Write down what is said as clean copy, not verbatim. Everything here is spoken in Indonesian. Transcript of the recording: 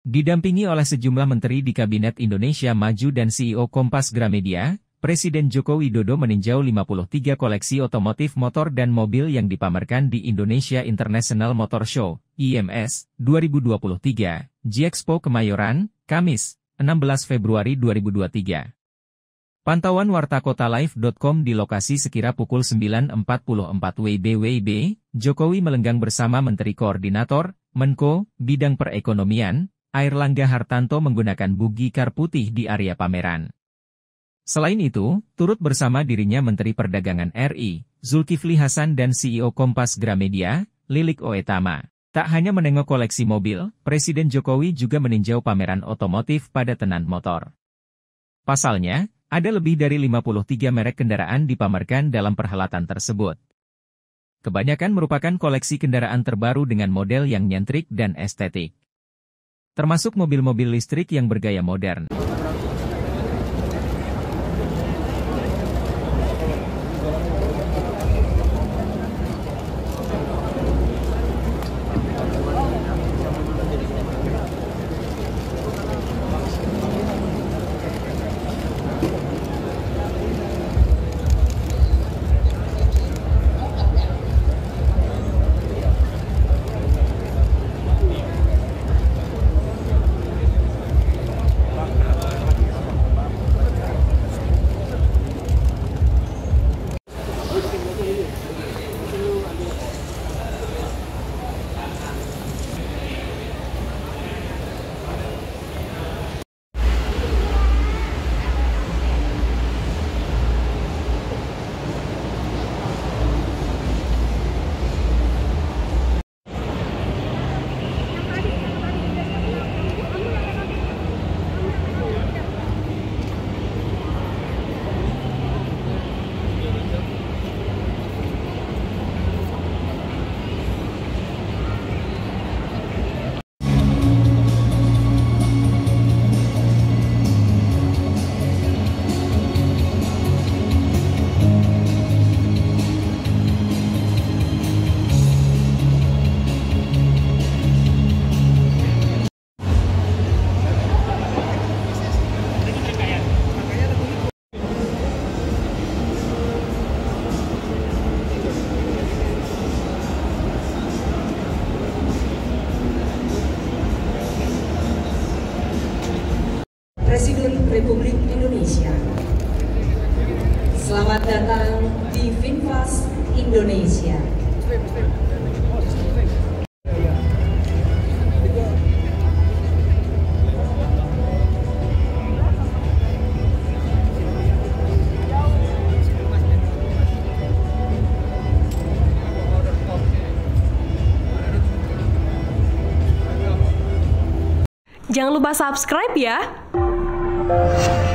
Didampingi oleh sejumlah menteri di Kabinet Indonesia Maju dan CEO Kompas Gramedia, Presiden Joko Widodo meninjau 53 koleksi otomotif motor dan mobil yang dipamerkan di Indonesia International Motor Show, IMS, 2023, G-Expo Kemayoran, Kamis, 16 Februari 2023. Pantauan wartakotalive.com di lokasi sekira pukul 9.44 WIB, Jokowi melenggang bersama Menteri Koordinator, Menko, Bidang Perekonomian, Airlangga Hartanto menggunakan buggy car putih di area pameran. Selain itu, turut bersama dirinya Menteri Perdagangan RI, Zulkifli Hasan dan CEO Kompas Gramedia, Lilik Oetama. Tak hanya menengok koleksi mobil, Presiden Jokowi juga meninjau pameran otomotif pada tenan motor. Pasalnya, ada lebih dari 53 merek kendaraan dipamerkan dalam perhelatan tersebut. Kebanyakan merupakan koleksi kendaraan terbaru dengan model yang nyentrik dan estetik. Termasuk mobil-mobil listrik yang bergaya modern. Presiden Republik Indonesia. Selamat datang di VinFast Indonesia. Jangan lupa subscribe ya.